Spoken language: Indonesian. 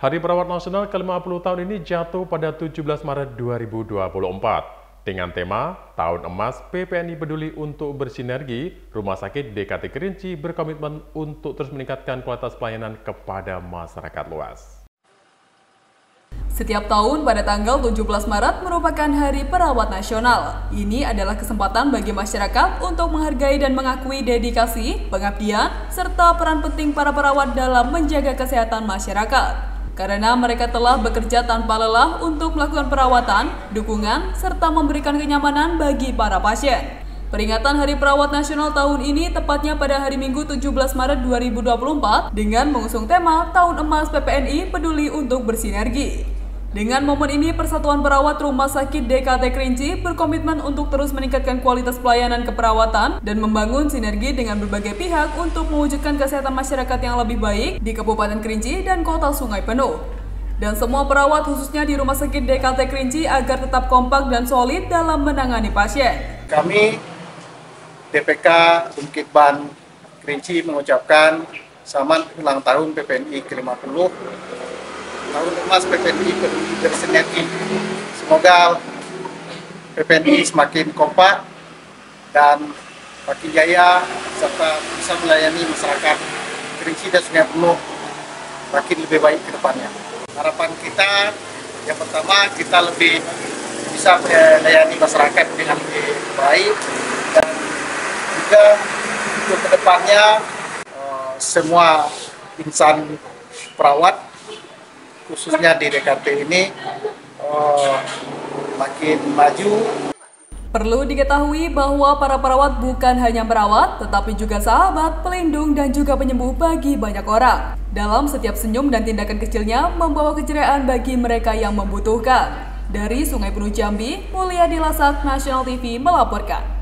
Hari Perawat Nasional ke-50 tahun ini jatuh pada 17 Maret 2024. Dengan tema Tahun Emas PPNI Peduli untuk Bersinergi, Rumah Sakit DKT Kerinci berkomitmen untuk terus meningkatkan kualitas pelayanan kepada masyarakat luas. Setiap tahun pada tanggal 17 Maret merupakan Hari Perawat Nasional. Ini adalah kesempatan bagi masyarakat untuk menghargai dan mengakui dedikasi, pengabdian, serta peran penting para perawat dalam menjaga kesehatan masyarakat. Karena mereka telah bekerja tanpa lelah untuk melakukan perawatan, dukungan, serta memberikan kenyamanan bagi para pasien. Peringatan Hari Perawat Nasional tahun ini tepatnya pada hari Minggu 17 Maret 2024 dengan mengusung tema Tahun Emas PPNI Peduli untuk Bersinergi. Dengan momen ini, Persatuan Perawat Rumah Sakit DKT Kerinci berkomitmen untuk terus meningkatkan kualitas pelayanan keperawatan dan membangun sinergi dengan berbagai pihak untuk mewujudkan kesehatan masyarakat yang lebih baik di Kabupaten Kerinci dan Kota Sungai Penuh. Dan semua perawat khususnya di Rumah Sakit DKT Kerinci agar tetap kompak dan solid dalam menangani pasien. Kami DPK Bumkitban Kerinci mengucapkan selamat ulang tahun PPNI ke-50. Tahun Emas PPNI Peduli Bersinergi. Semoga PPNI semakin kompak dan makin jaya serta bisa melayani masyarakat Kerinci dan Sungai Penuh makin lebih baik ke depannya. Harapan kita yang pertama, kita lebih bisa melayani masyarakat dengan lebih baik, dan juga untuk ke depannya semua insan perawat khususnya di DKT ini makin maju. Perlu diketahui bahwa para perawat bukan hanya perawat, tetapi juga sahabat, pelindung, dan juga penyembuh bagi banyak orang. Dalam setiap senyum dan tindakan kecilnya membawa keceriaan bagi mereka yang membutuhkan. Dari Sungai Penuh Jambi, Mulyadi Lasak, Nasional TV melaporkan.